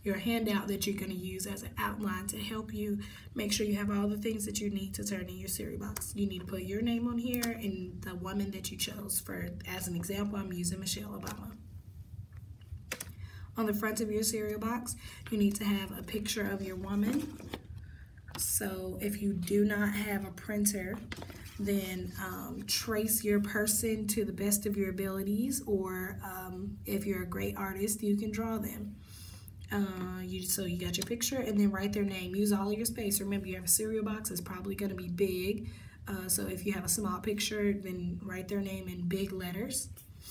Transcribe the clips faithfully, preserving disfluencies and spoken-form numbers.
your handout that you're going to use as an outline to help you make sure you have all the things that you need to turn in your cereal box. You need to put your name on here and the woman that you chose. For as an example, I'm using Michelle Obama. On the front of your cereal box, you need to have a picture of your woman. So if you do not have a printer, then um, trace your person to the best of your abilities, or um, if you're a great artist, you can draw them. Uh, you, so you got your picture, and then write their name. Use all of your space. Remember, you have a cereal box, it's probably going to be big. Uh, so if you have a small picture, then write their name in big letters.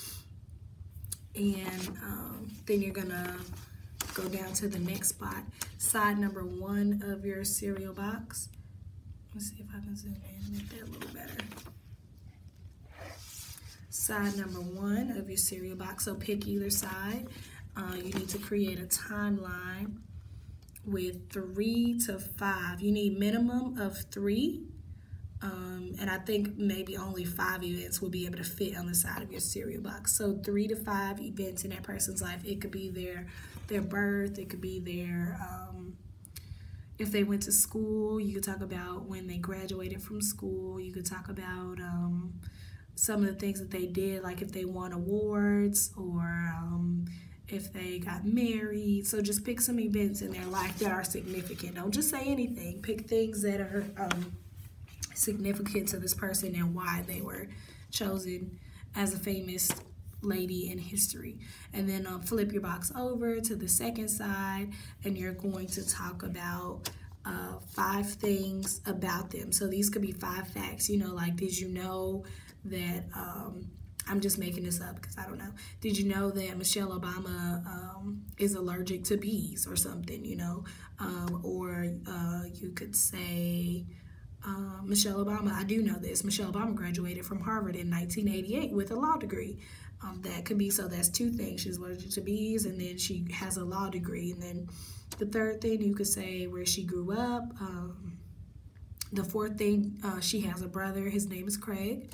And um, then you're gonna go down to the next spot, side number one of your cereal box. Let's see if I can zoom in and make that a little better. Side number one of your cereal box, so pick either side. Uh, you need to create a timeline with three to five. You need minimum of three. Um, and I think maybe only five events will be able to fit on the side of your cereal box. So three to five events in that person's life. It could be their their birth. It could be their, um, if they went to school, you could talk about when they graduated from school. You could talk about um, some of the things that they did, like if they won awards or um, if they got married. So just pick some events in their life that are significant. Don't just say anything. Pick things that are um, significant to this person and why they were chosen as a famous lady in history. And then um, flip your box over to the second side, and you're going to talk about uh, five things about them. So these could be five facts, you know, like, did you know that, um, I'm just making this up because I don't know. Did you know that Michelle Obama um, is allergic to bees or something, you know? Um, or uh, you could say, Uh, Michelle Obama, I do know this, Michelle Obama graduated from Harvard in nineteen eighty-eight with a law degree. Um, that could be, so that's two things. She's allergic to bees, and then she has a law degree. And then the third thing, you could say where she grew up. Um, the fourth thing, uh, she has a brother, his name is Craig.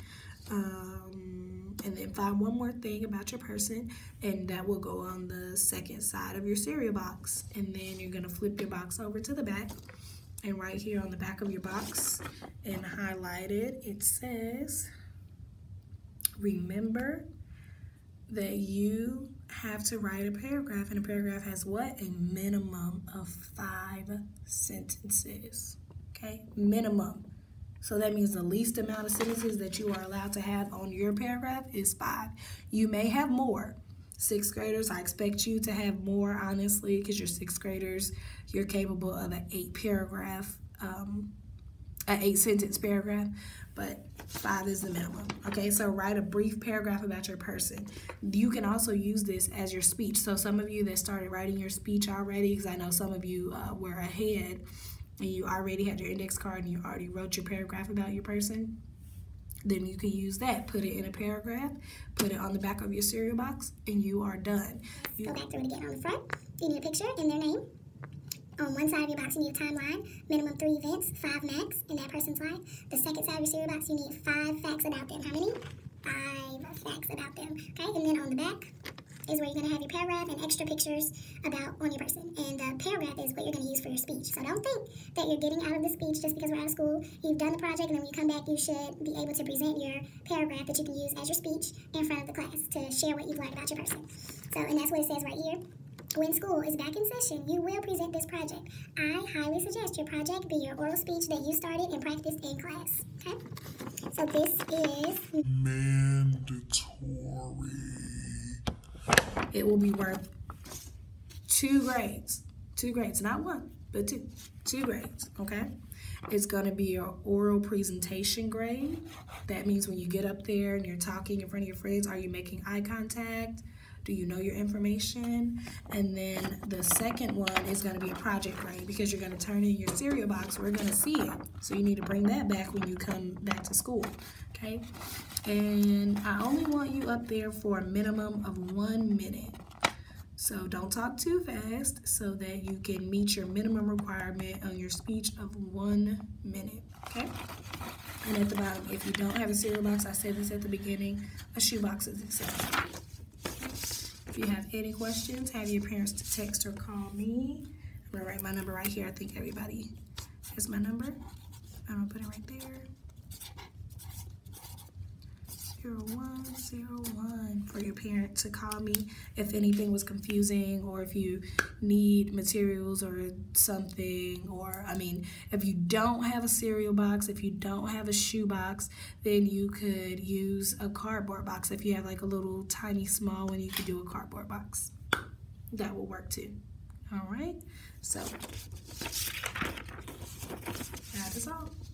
Um, and then find one more thing about your person, and that will go on the second side of your cereal box. And then you're gonna flip your box over to the back. And right here on the back of your box and highlighted, it says, remember that you have to write a paragraph, and a paragraph has what? A minimum of five sentences, okay? Minimum. So that means the least amount of sentences that you are allowed to have on your paragraph is five. You may have more. Sixth graders, I expect you to have more, honestly, because you're sixth graders. You're capable of an eight paragraph, um, an eight sentence paragraph, but five is the minimum. Okay, so write a brief paragraph about your person. You can also use this as your speech. So some of you that started writing your speech already, because I know some of you uh, were ahead and you already had your index card and you already wrote your paragraph about your person, then you can use that. Put it in a paragraph, put it on the back of your cereal box, and you are done. You Go back through it again. On the front, you need a picture and their name. On one side of your box, you need a timeline, minimum three events, five max in that person's life. The second side of your cereal box, you need five facts about them. How many? Five facts about them. Okay, and then on the back is where you're going to have your paragraph and extra pictures about on your person. And the paragraph is what you're going to use for your speech. So don't think that you're getting out of the speech just because we're out of school. You've done the project, and then when you come back, you should be able to present your paragraph that you can use as your speech in front of the class to share what you've learned about your person. So, and that's what it says right here. When school is back in session, you will present this project. I highly suggest your project be your oral speech that you started and practiced in class. Okay? So this is mandatory. It will be worth two grades. Two grades, not one, but two. Two grades, okay? It's gonna be your oral presentation grade. That means when you get up there and you're talking in front of your friends, are you making eye contact? Do you know your information? And then the second one is gonna be a project grade, because you're gonna turn in your cereal box. We're gonna see it. So you need to bring that back when you come back to school, okay? And I only want you up there for a minimum of one minute. So don't talk too fast so that you can meet your minimum requirement on your speech of one minute, okay? And at the bottom, if you don't have a cereal box, I said this at the beginning, a shoebox is acceptable. If you have any questions, have your parents to text or call me. I'm gonna write my number right here. I think everybody has my number. I'm gonna put it right there. zero one zero one for your parent to call me if anything was confusing, or if you need materials or something, or I mean if you don't have a cereal box, if you don't have a shoe box, then you could use a cardboard box. If you have like a little tiny small one, you could do a cardboard box. That will work too. All right, so that is all.